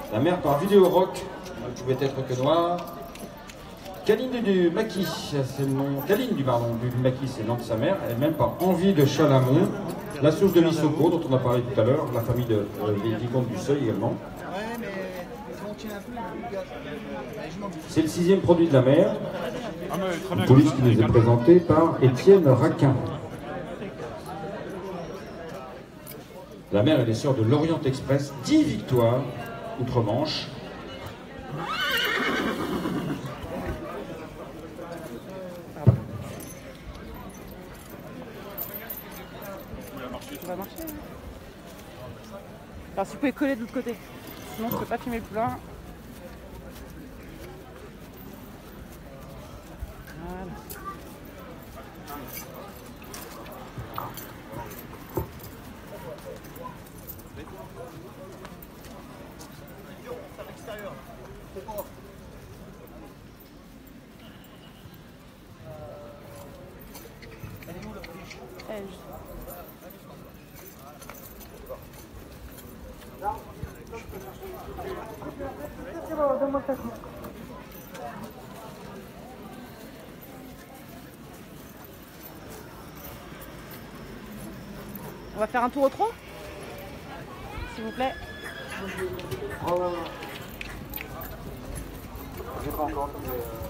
La mère par vidéo rock, elle pouvait être que noire. Caline du Maquis, c'est le nom. Caline du Maquis, c'est le nom de sa mère. Elle est même par Envie de Chalamont. La source de l'Issoco, dont on a parlé tout à l'heure. La famille des vicomtes du Seuil également. C'est le 6e produit de la mère. Une police qui nous est présentée par Étienne Raquin. La mère, elle est sœur de l'Orient Express, 10 victoires outre-Manche. Ça va marcher. Hein. Alors si vous pouvez coller de l'autre côté, sinon je ne peux pas filmer le poulain. Voilà. On va faire un tour au trot, s'il vous plaît. Oh, j'ai pas encore, mais